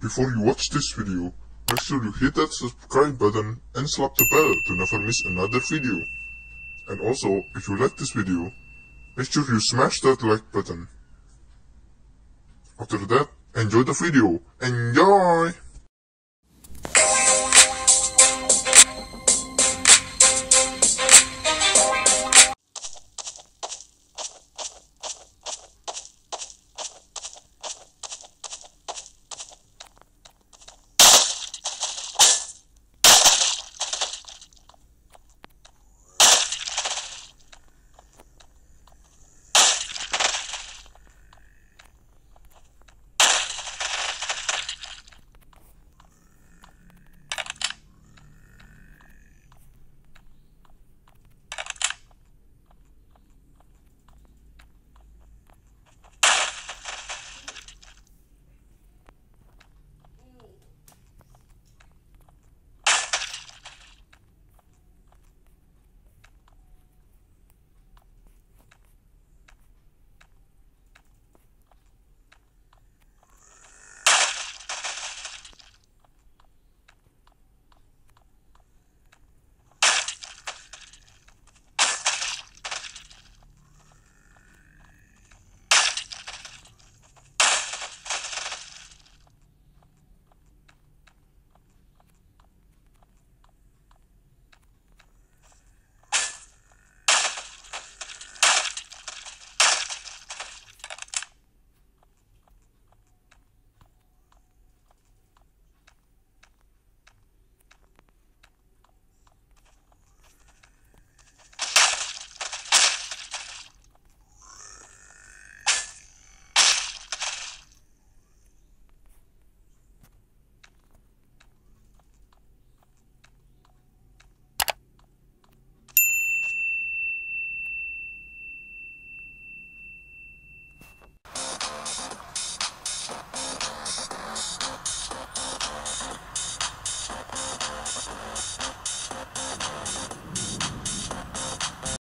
Before you watch this video, make sure you hit that subscribe button and slap the bell to never miss another video. And also, if you like this video, make sure you smash that like button. After that, enjoy the video. Enjoy!